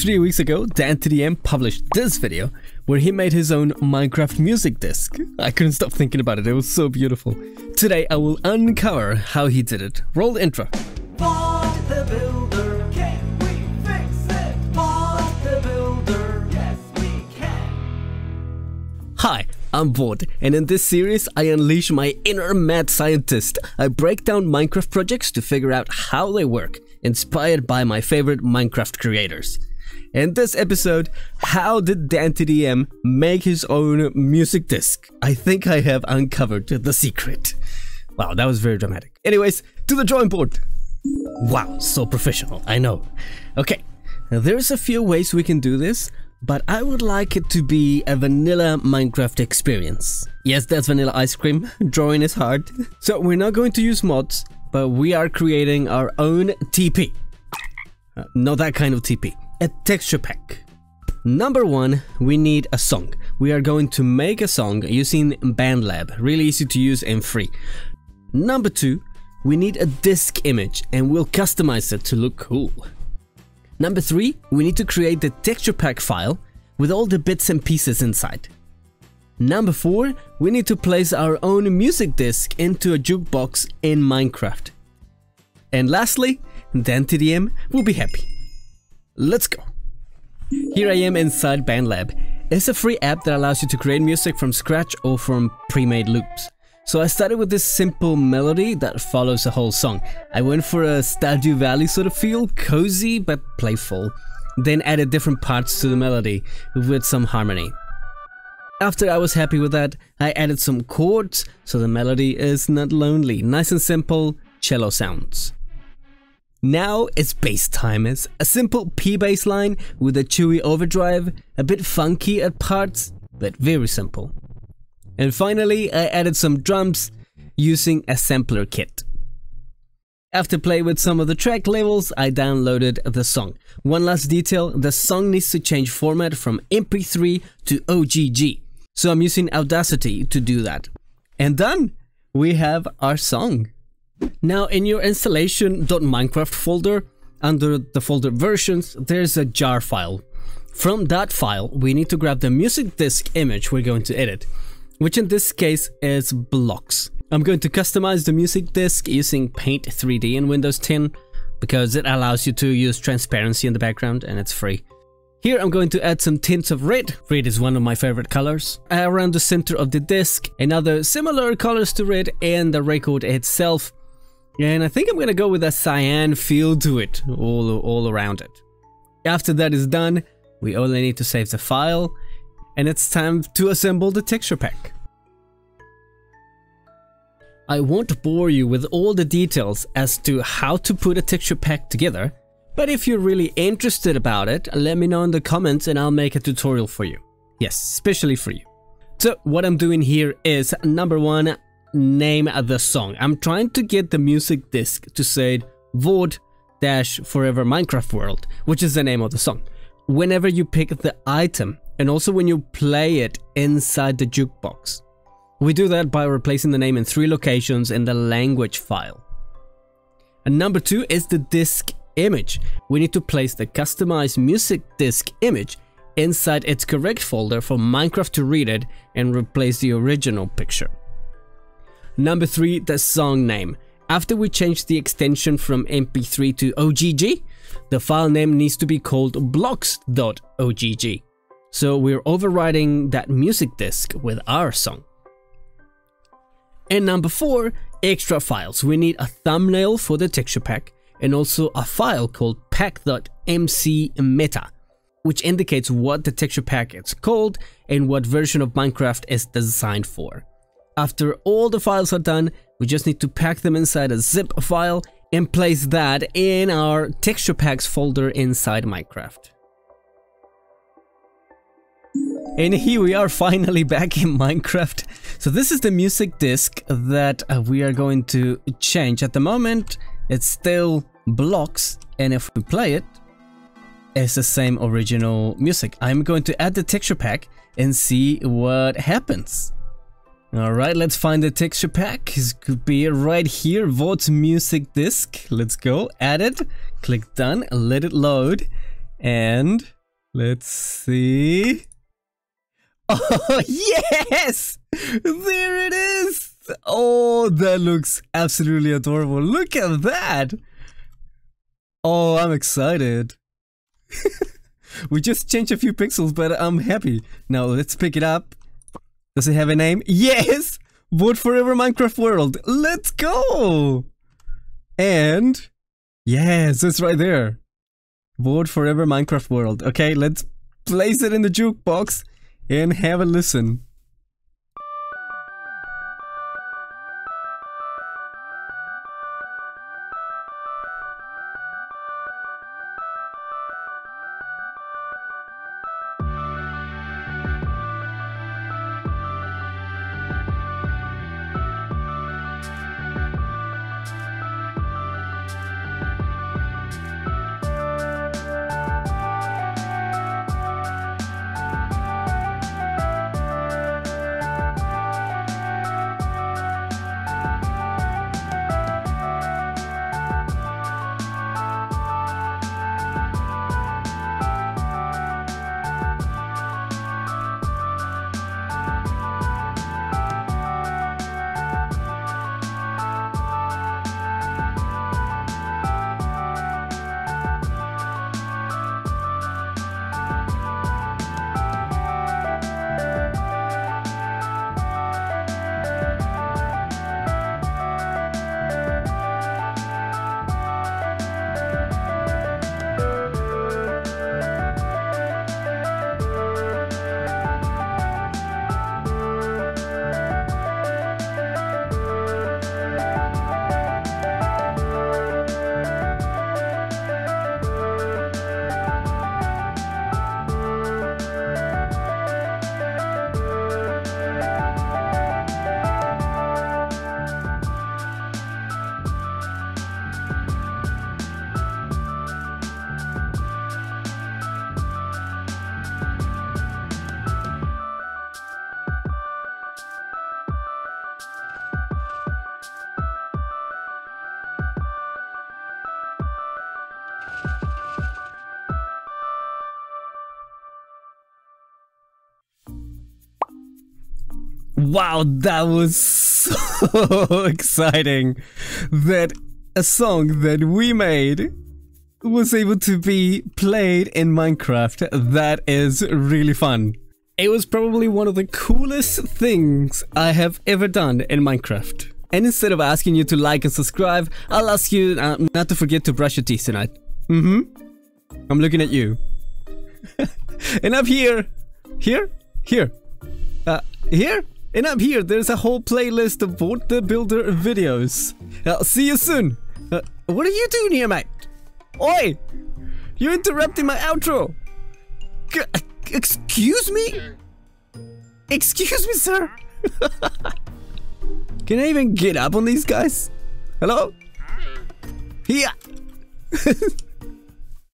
3 weeks ago, DanTDM published this video where he made his own Minecraft music disc. I couldn't stop thinking about it, it was so beautiful. Today I will uncover how he did it. Roll the intro. Vaud the builder, can we fix it? Vaud the builder, yes we can. Hi, I'm Vaud, and in this series I unleash my inner mad scientist. I break down Minecraft projects to figure out how they work, inspired by my favorite Minecraft creators. In this episode, how did DanTDM make his own music disc? I think I have uncovered the secret. Wow, that was very dramatic. Anyways, to the drawing board. Wow, so professional, I know. Okay, now there's a few ways we can do this, but I would like it to be a vanilla Minecraft experience. Yes, that's vanilla ice cream. Drawing is hard. So we're not going to use mods, but we are creating our own TP. Not that kind of TP. A texture pack. Number one, we need a song. We are going to make a song using BandLab. Really easy to use and free. Number two, we need a disk image and we'll customize it to look cool. Number three, we need to create the texture pack file with all the bits and pieces inside. Number four, we need to place our own music disc into a jukebox in Minecraft. And lastly, DanTDM will be happy. Let's go. Here I am inside BandLab. It's a free app that allows you to create music from scratch or from pre-made loops. So I started with this simple melody that follows a whole song. I went for a Stardew Valley sort of feel, cozy but playful. Then added different parts to the melody with some harmony. After I was happy with that, I added some chords so the melody is not lonely. Nice and simple cello sounds. Now it's bass time. It's a simple P bass line with a chewy overdrive, a bit funky at parts, but very simple. And finally, I added some drums using a sampler kit. After playing with some of the track levels, I downloaded the song. One last detail, the song needs to change format from MP3 to OGG. So I'm using Audacity to do that. And done! We have our song. Now in your installation.minecraft folder, under the folder versions, there's a jar file. From that file, we need to grab the music disc image we're going to edit, which in this case is blocks. I'm going to customize the music disc using Paint 3D in Windows 10 because it allows you to use transparency in the background and it's free. Here I'm going to add some tints of red. Red is one of my favorite colors. Around the center of the disc, and other similar colors to red and the record itself. And I think I'm gonna go with a cyan feel to it, all around it. After that is done, we only need to save the file, and it's time to assemble the texture pack. I won't bore you with all the details as to how to put a texture pack together, but if you're really interested about it, let me know in the comments and I'll make a tutorial for you. Yes, especially for you. So what I'm doing here is, number one, name the song. I'm trying to get the music disc to say Vaud-Forever Minecraft World, which is the name of the song. Whenever you pick the item, and also when you play it inside the jukebox. We do that by replacing the name in 3 locations in the language file. And number 2 is the disc image. We need to place the customized music disc image inside its correct folder for Minecraft to read it and replace the original picture. Number 3, the song name. After we change the extension from MP3 to OGG, the file name needs to be called blocks.ogg. So we're overriding that music disc with our song. And number 4, extra files. We need a thumbnail for the texture pack and also a file called pack.mcmeta, which indicates what the texture pack is called and what version of Minecraft is designed for. After all the files are done, we just need to pack them inside a zip file and place that in our texture packs folder inside Minecraft. And here we are finally back in Minecraft. So this is the music disc that we are going to change. At the moment, it's still blocks, and if we play it, it's the same original music. I'm going to add the texture pack and see what happens. Alright, let's find the texture pack. It could be right here, Vaud's music disc. Let's go, add it, click done, let it load. And let's see. Oh, yes! There it is! Oh, that looks absolutely adorable. Look at that! Oh, I'm excited. We just changed a few pixels, but I'm happy. Now let's pick it up. Does it have a name? Yes! Vaud Forever Minecraft World. Let's go! And yes, it's right there. Vaud Forever Minecraft World. Okay, let's place it in the jukebox and have a listen. Wow, that was so exciting that a song that we made was able to be played in Minecraft. That is really fun. It was probably one of the coolest things I have ever done in Minecraft. And instead of asking you to like and subscribe, I'll ask you not to forget to brush your teeth tonight. I'm looking at you. And up here, here, and up here, there's a whole playlist of Vaud the Builder videos. I'll see you soon. What are you doing here, mate? Oi! You're interrupting my outro. Excuse me? Excuse me, sir? Can I even get up on these guys? Hello? Here!